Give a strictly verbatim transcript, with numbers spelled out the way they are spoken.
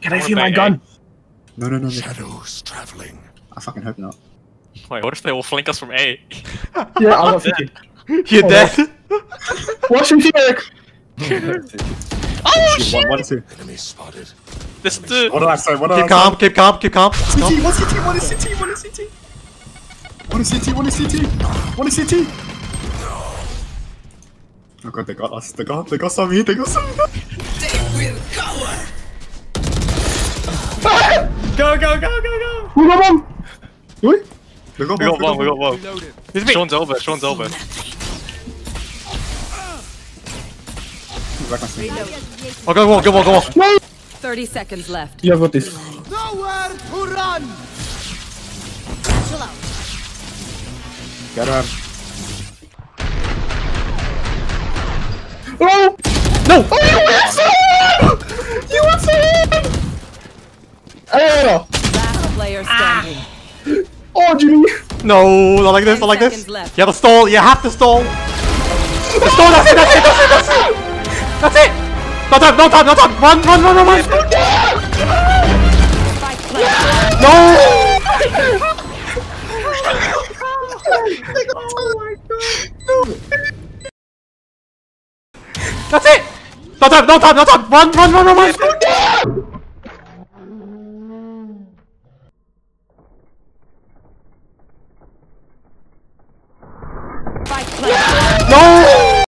Can I see my gun? No, no, no, no. Shadows traveling. I fucking hope not. Wait, what if they all flank us from A? Yeah, I'll go C T. You're Oh, dead. Watch him, Eric! Oh shit! One, one, two. Enemy spotted. This the. What did I say? What did Keep I calm, keep calm, keep calm. say? C T, one C T, one is C T, one is C T. One is C T, one is C T. One is C T. Oh god, they got us. They got, they got some me. They got some me. They will cower. Go go go go go! We got one! Wait. They got We got one. We got one. Reloaded. This is me. Sean's over. Sean's over. Oh, go on, go on, go on. No! Thirty seconds left. You have got this. Nowhere to run. Get him. Oh! No! Oh, you went so You went so Oh! Last player standing. Oh, Jimmy! No, not like this, not like this. seconds left. You have to stall, you have to stall. The stall, that's it, that's it, that's it, that's it. That's it. No time, no time, no time. Run, run, run, run, run. Spike planted. No! Oh my god! That's it! No time, no time, no time! Run, run, run, run, run!